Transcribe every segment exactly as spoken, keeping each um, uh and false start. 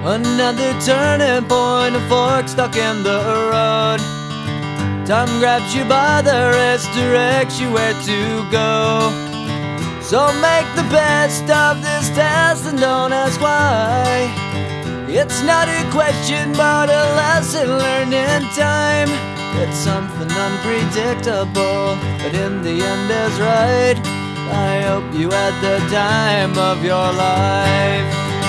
Another turning point, a fork stuck in the road. Time grabs you by the wrist, directs you where to go. So make the best of this test and don't ask why. It's not a question but a lesson learned in time. It's something unpredictable, but in the end is right. I hope you had the time of your life.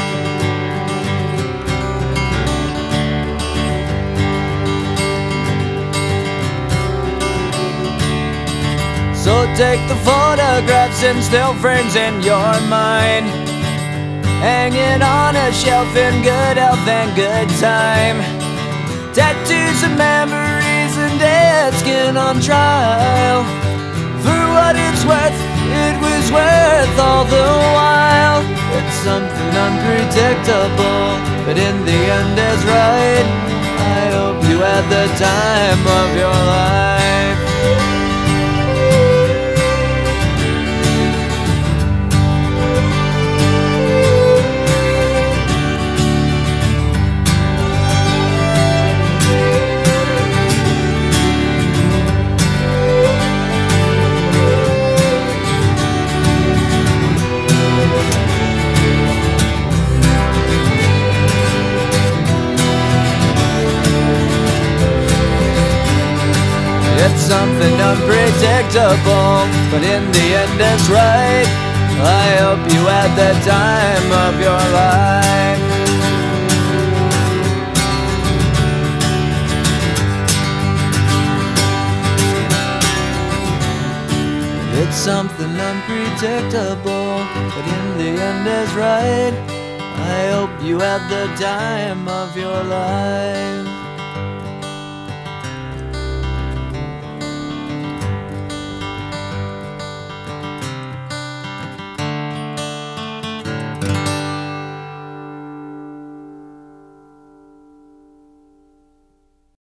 So take the photographs and still frames in your mind, hanging on a shelf in good health and good time. Tattoos of memories and dead skin on trial. For what it's worth, it was worth all the while. It's something unpredictable, but in the end is right. I hope you had the time of your life. It's something unpredictable, but in the end it's right. I hope you had the time of your life. It's something unpredictable, but in the end is right. I hope you had the time of your life.